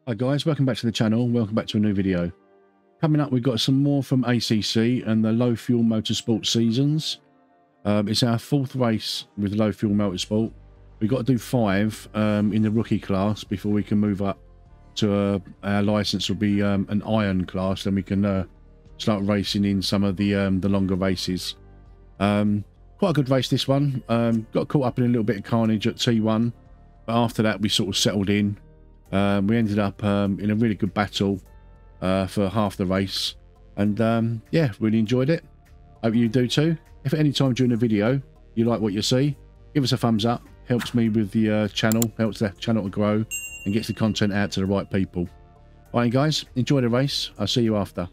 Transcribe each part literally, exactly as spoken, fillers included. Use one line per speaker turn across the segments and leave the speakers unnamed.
Hi guys, welcome back to the channel, welcome back to a new video. Coming up, we've got some more from A C C and the low fuel motorsport seasons. Um, it's our fourth race with low fuel motorsport. We've got to do five um, in the rookie class before we can move up to uh, our license will be um, an iron class. Then we can uh, start racing in some of the um, the longer races. Um, quite a good race this one. Um, got caught up in a little bit of carnage at T one, but after that we sort of settled in. Um, we ended up um, in a really good battle uh, for half the race, and um, yeah, really enjoyed it. Hope you do too. If at any time during the video you like what you see, give us a thumbs up. Helps me with the uh, channel, helps the channel to grow, and gets the content out to the right people. All right, guys, enjoy the race. I'll see you after.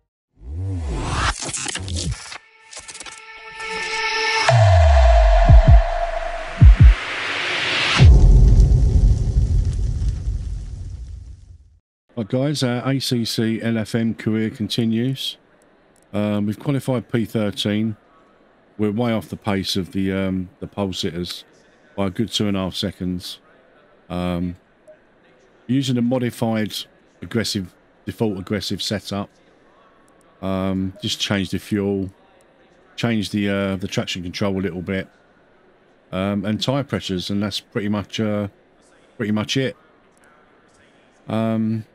Right guys, our A C C L F M career continues. Um, we've qualified P thirteen. We're way off the pace of the um, the pole sitters by a good two and a half seconds. Um, using a modified aggressive default aggressive setup. Um, just changed the fuel, changed the uh, the traction control a little bit, um, and tire pressures, and that's pretty much uh, pretty much it. Um,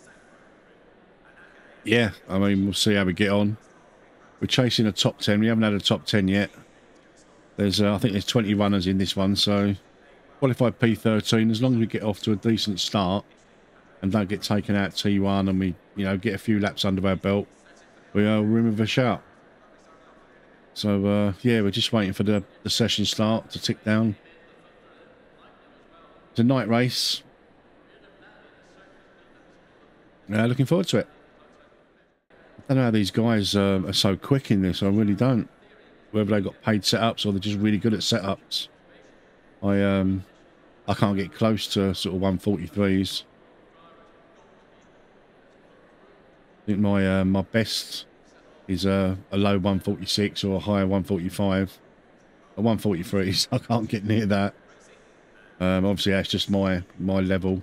Yeah, I mean, we'll see how we get on. We're chasing a top ten. We haven't had a top ten yet. There's, uh, I think there's twenty runners in this one, so qualified P thirteen. As long as we get off to a decent start and don't get taken out T one, and we, you know, get a few laps under our belt, we are room of a shout. So, uh, yeah, we're just waiting for the, the session start to tick down. It's a night race. Uh, looking forward to it. I don't know how these guys uh, are so quick in this. I really don't. Whether they got paid setups or they're just really good at setups. I um I can't get close to sort of one forty-threes. I think my uh, my best is a, a low one forty-six or a higher one forty-five. A one forty-threes, I can't get near that. Um, obviously that's just my my level.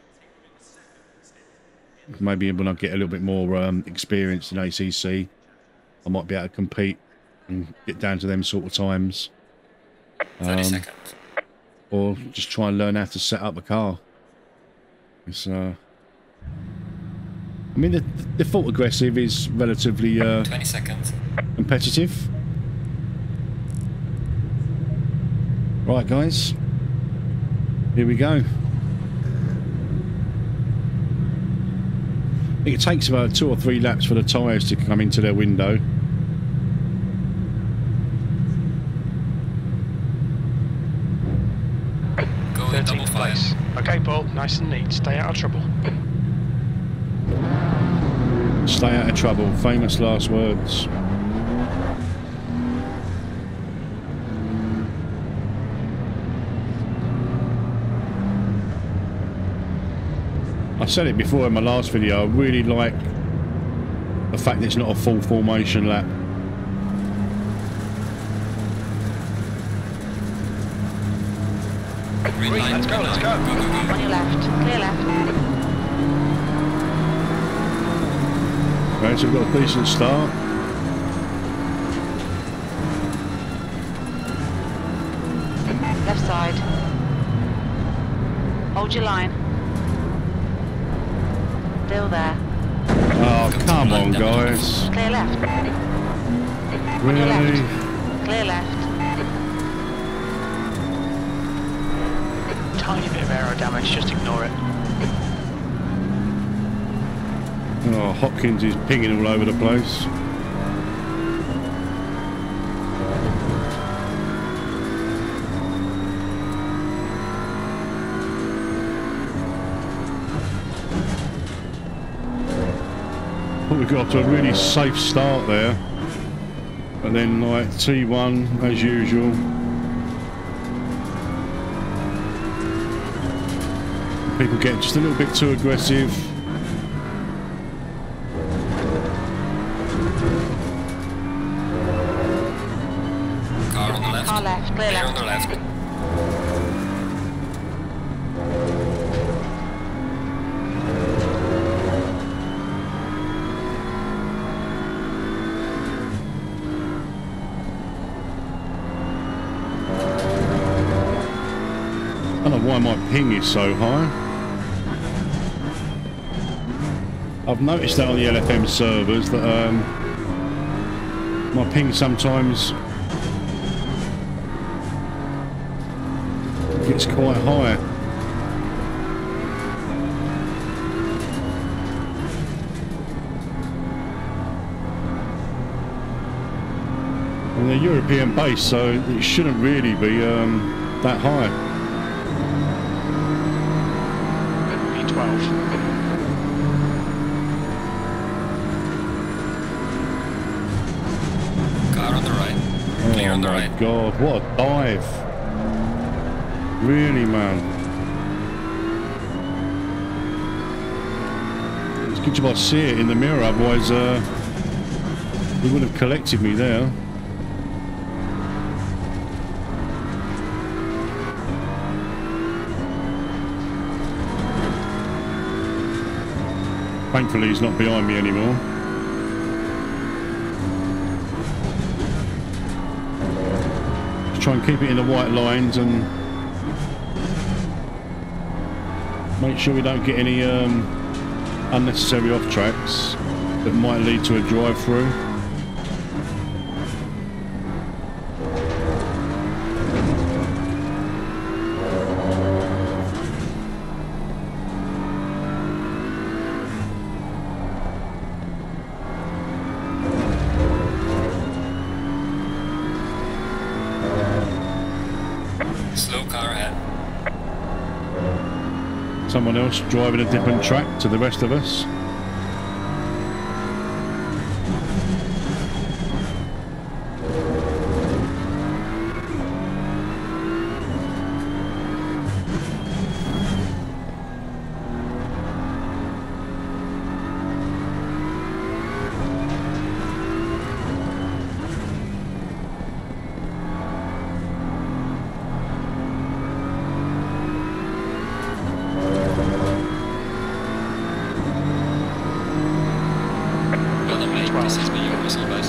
Maybe when I get a little bit more um, experience in A C C, I might be able to compete and get down to them sort of times.
thirty
um,
seconds.
Or just try and learn how to set up a car. It's, uh, I mean, the, the default aggressive is relatively uh,
twenty seconds.
competitive. Right, guys, here we go. I think it takes about two or three laps for the tyres to come into their window.
Go in double
place. Okay, Paul, nice and neat. Stay out of trouble.
Stay out of trouble. Famous last words. I said it before in my last video, I really like the fact that it's not a full formation lap.
Green line,
Let's go,
green
let's
line.
go.
Go, go, go.
On your left, clear left.
Right, so we've got a decent start.
Left side. Hold your line. Still there.
Oh, come on, guys.
Clear left. On your
Really?
left. Clear left.
Tiny bit of aero damage, just ignore it.
Oh, Hopkins is pinging all over the place. We got off to a really safe start there, and then like T one as usual. People get just a little bit too aggressive.
Car on the left.
Car left, clear
Clear on
left.
the left.
why my ping is so high. I've noticed that on the L F M servers that um, my ping sometimes gets quite high. And they're European based, so it shouldn't really be um, that high.
B twelve.
Car on the right. Clear
Oh
on the
my
right.
god, what a dive. Really, man. It's good job I see it in the mirror, otherwise uh, he would have collected me there. Thankfully he's not behind me anymore. Just try and keep it in the white lines and make sure we don't get any um, unnecessary off tracks that might lead to a drive through.
Slow car ahead.
Someone else driving a different track to the rest of us.
This is me, your whistle, guys.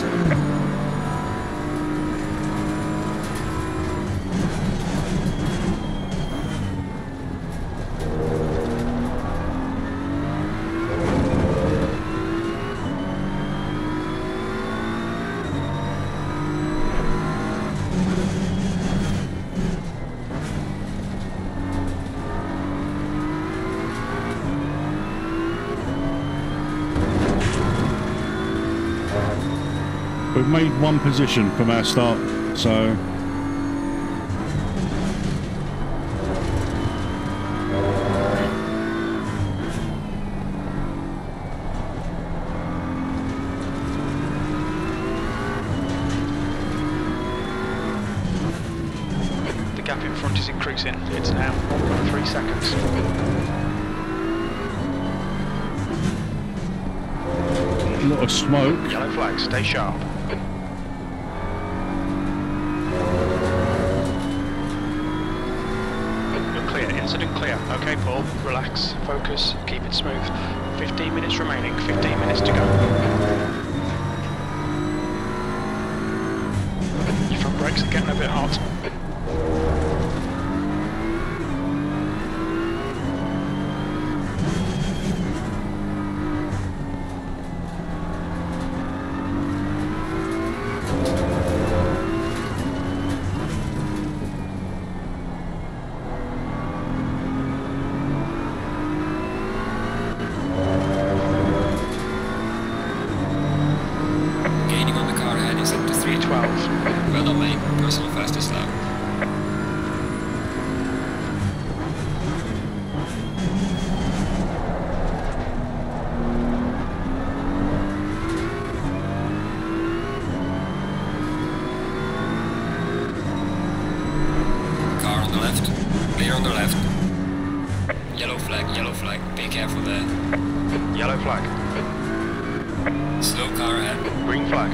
We've made one position from our start, so
The gap in front is increasing. It's now one point three seconds.
a lot of smoke.
Yellow flag, stay sharp. You're clear, incident clear. Okay, Paul, relax, focus, keep it smooth. fifteen minutes remaining, fifteen minutes to go. Your front brakes are getting a bit hot.
Well done, mate. Personal fastest lap. Car on the left. Clear on the left. Yellow flag, yellow flag. Be careful there.
Yellow flag.
Slow car ahead.
Green flag.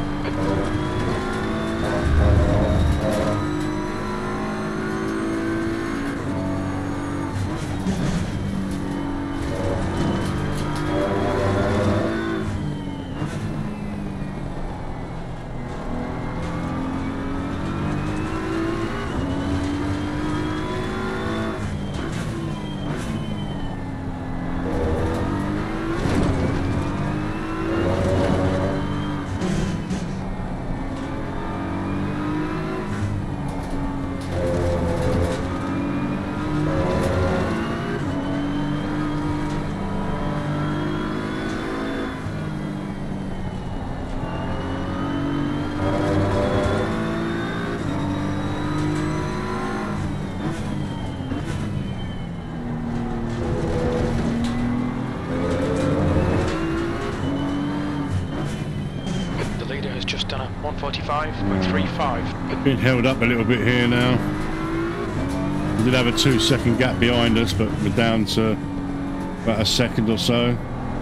done a one forty-five point three five.
Been held up a little bit here now. We did have a two second gap behind us, but we're down to about a second or so.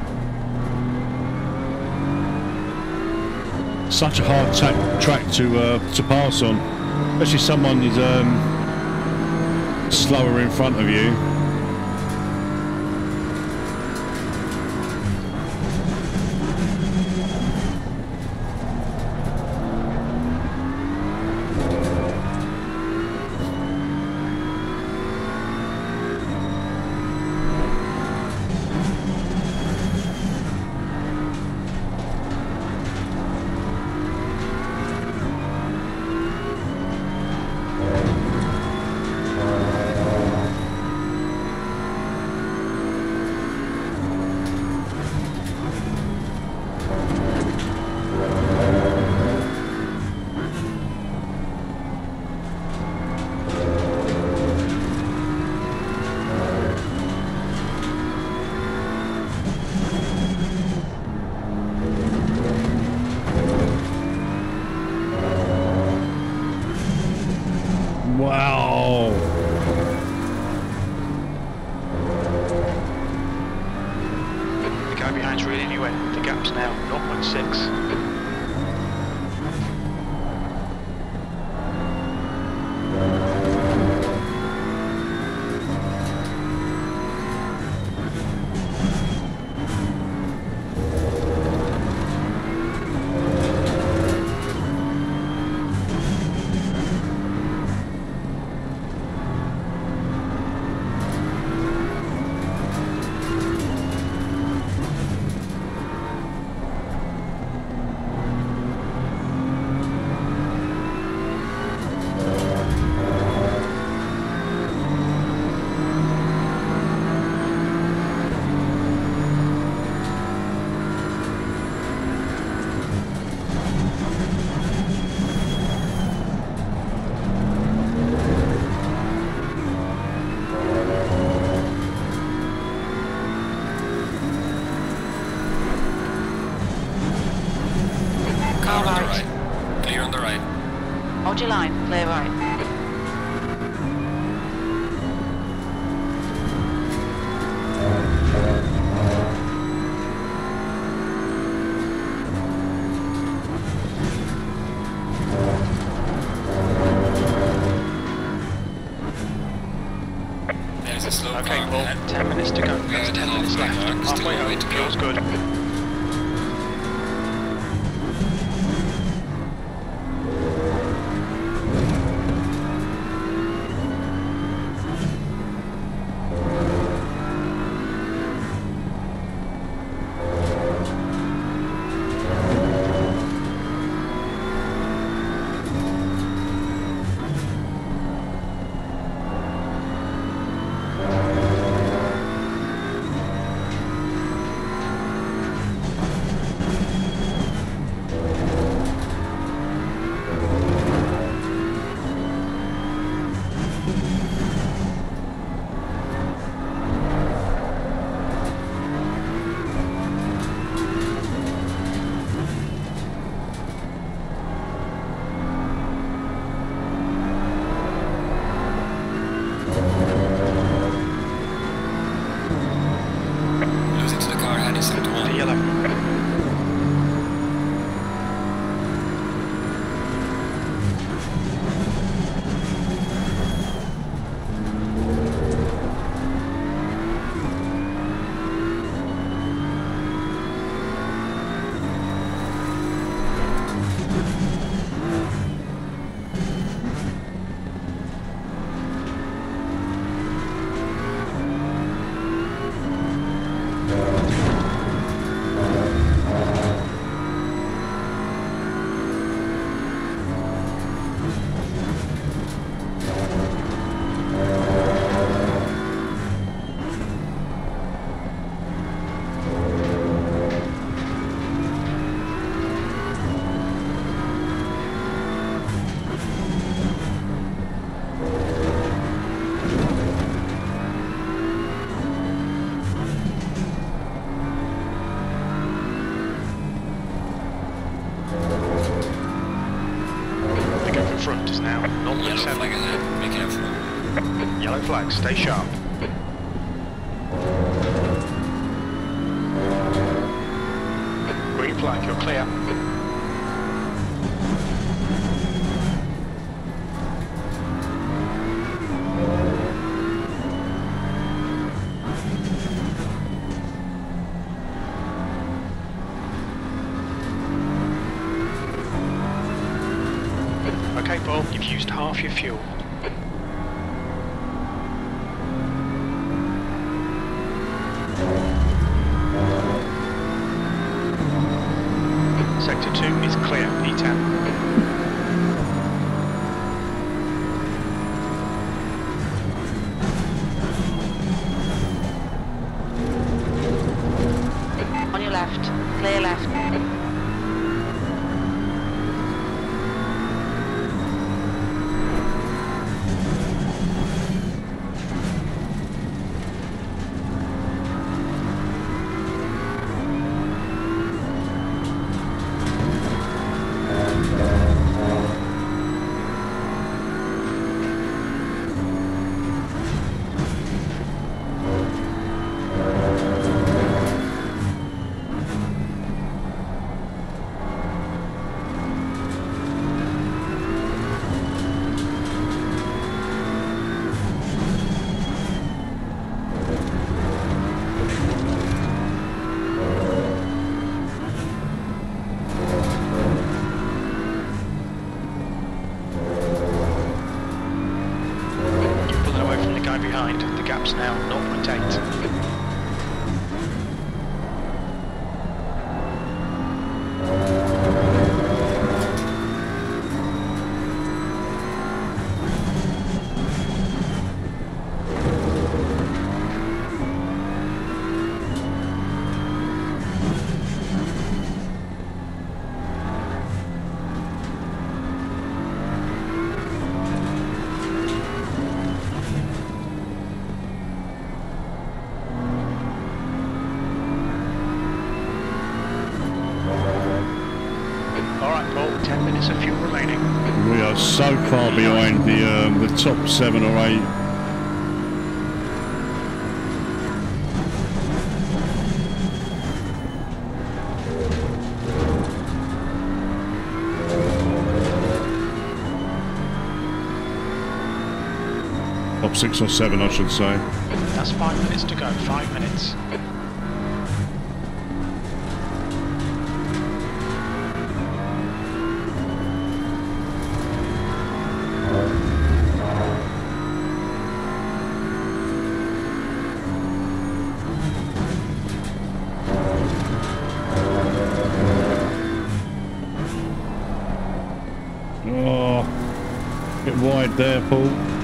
Such a hard ta track to uh, to pass on, especially someone is um, slower in front of you. Wow.
The guy behind's reading you in. The gap's now zero point six.
Hold your line, clear right.
There's a slow
Okay,
car
well,
ahead.
ten minutes to go.
We
That's
are
ten
at
minutes
halfway
left.
mark, still
Halfway
a way
home.
to go.
Feels good.
Losing to the car ahead is into one.
The yellow. is now zero point
Yellow
seven.
flag ahead, be careful.
Yellow flag, stay sharp. Green flag, you're clear. Okay, Paul, you've used half your fuel. Sector two is clear, P ten.
On your left. Clear left. Behind, the gap's now zero point eight. ten minutes of fuel remaining.
We are so far behind the um, the top seven or eight. Top six or seven, I should say.
That's five minutes to go. Five minutes.
Oh, bit wide there, Paul.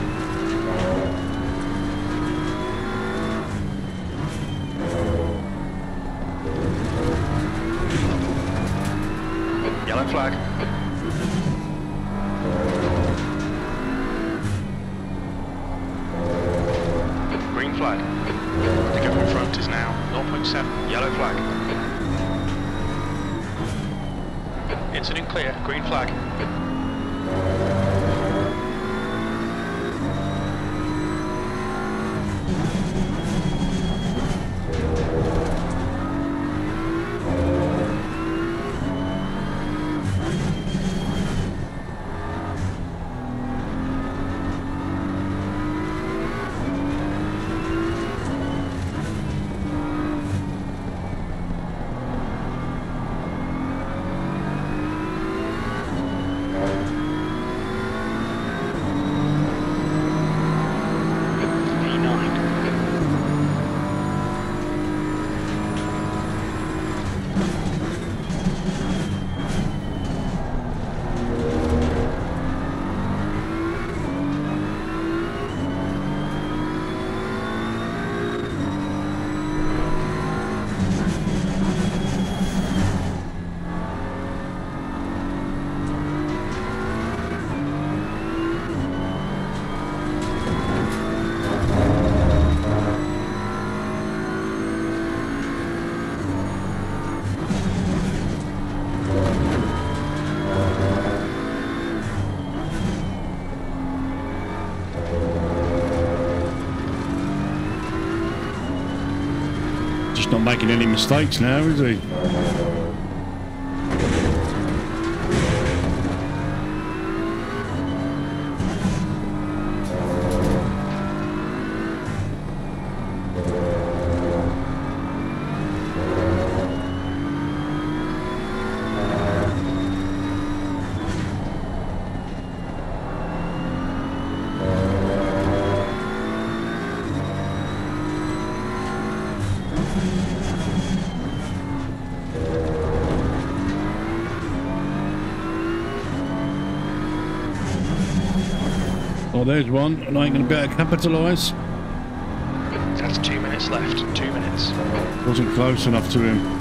Yellow flag. Green flag. The gap in front is now zero point seven. Yellow flag. Incident clear. Green flag.
making any mistakes now, is he? Oh, there's one, and I ain't going to be able to capitalise.
That's two minutes left. Two minutes.
Wasn't close enough to him.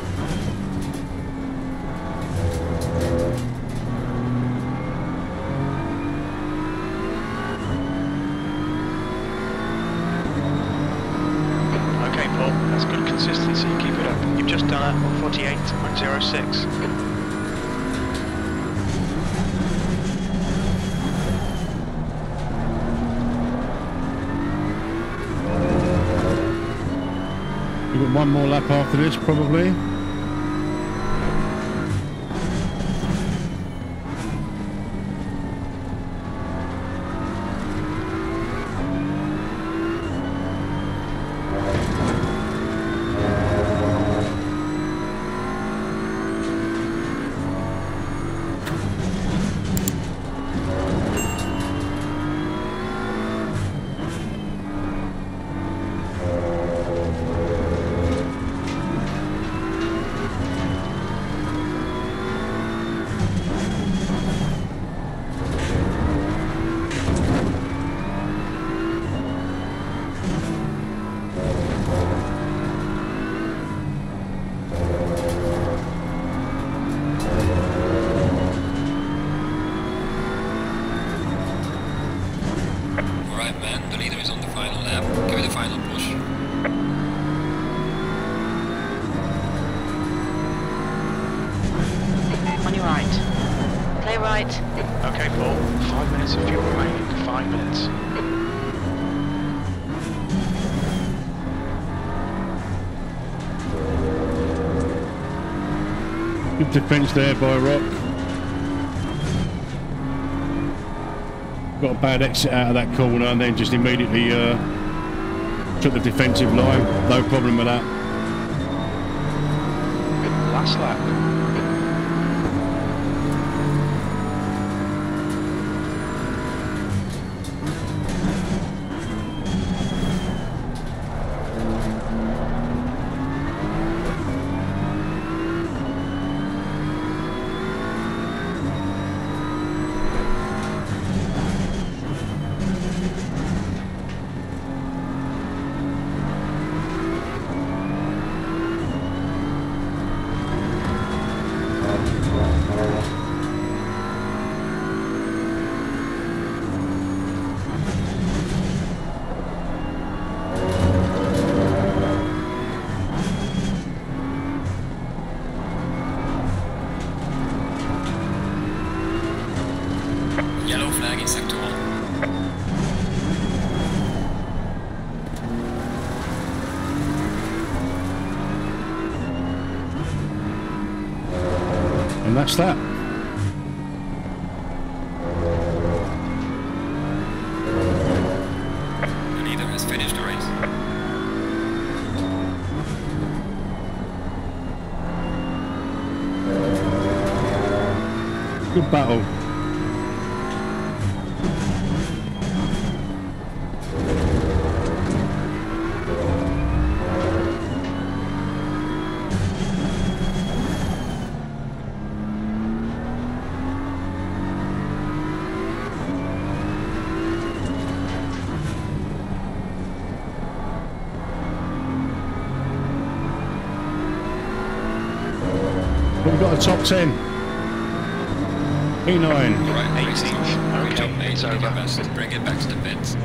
Okay, Paul, that's good consistency. Keep it up. You've just done it. forty-eight point zero six.
We've got one more lap after this, probably.
Okay, Paul. Five minutes of fuel remaining. Five minutes.
Good defence there by Rock. Got a bad exit out of that corner and then just immediately uh, took the defensive line. No problem with that.
Last lap.
And that's that.
Neither has finished the race.
Good battle. We've got a top ten. E nine.
Right,
eighteenth.
Good job,
Okay,
mate.
it's
Bring it
over.
back- Bring it back to the pits.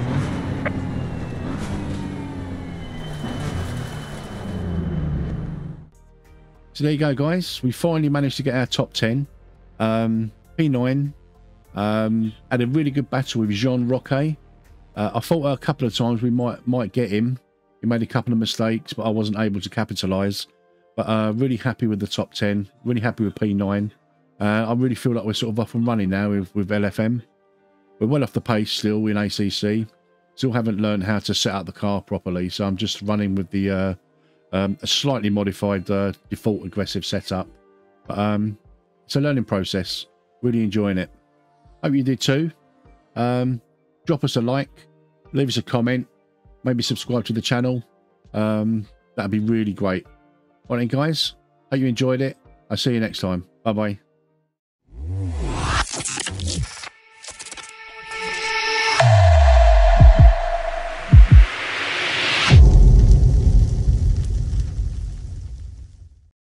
So there you go, guys. We finally managed to get our top ten. Um, P nine um, had a really good battle with Jean Roque. Uh, I thought a couple of times we might might get him, He made a couple of mistakes, but I wasn't able to capitalise. But uh, really happy with the top ten. Really happy with P nine. Uh, I really feel like we're sort of off and running now with, with L F M. We're well off the pace still in A C C. Still haven't learned how to set up the car properly, so I'm just running with the uh, um, a slightly modified uh, default aggressive setup. But um, it's a learning process. Really enjoying it. Hope you did too. Um, drop us a like, leave us a comment, maybe subscribe to the channel. Um, that'd be really great. All right, guys. Hope you enjoyed it. I'll see you next time. Bye bye.